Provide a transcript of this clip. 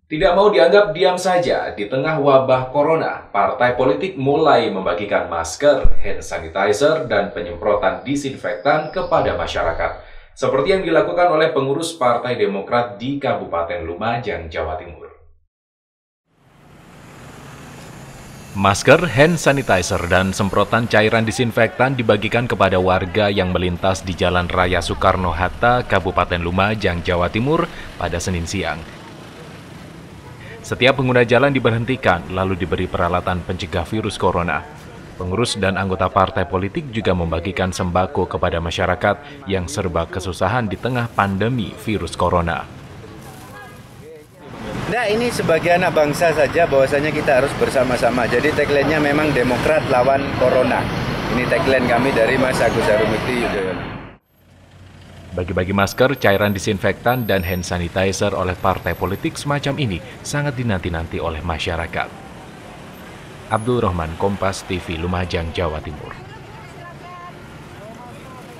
Tidak mau dianggap diam saja, di tengah wabah corona, partai politik mulai membagikan masker, hand sanitizer, dan penyemprotan disinfektan kepada masyarakat. Seperti yang dilakukan oleh pengurus Partai Demokrat di Kabupaten Lumajang, Jawa Timur. Masker, hand sanitizer, dan semprotan cairan disinfektan dibagikan kepada warga yang melintas di Jalan Raya Soekarno-Hatta, Kabupaten Lumajang, Jawa Timur pada Senin siang. Setiap pengguna jalan diberhentikan, lalu diberi peralatan pencegah virus corona. Pengurus dan anggota partai politik juga membagikan sembako kepada masyarakat yang serba kesusahan di tengah pandemi virus corona. Nah, ini sebagai anak bangsa saja bahwasanya kita harus bersama-sama. Jadi tagline-nya memang Demokrat lawan Corona. Ini tagline kami dari Mas Agus Harumukti Yudhoyono. Bagi-bagi masker, cairan disinfektan, dan hand sanitizer oleh partai politik semacam ini sangat dinanti-nanti oleh masyarakat. Abdul Rahman, Kompas TV, Lumajang, Jawa Timur.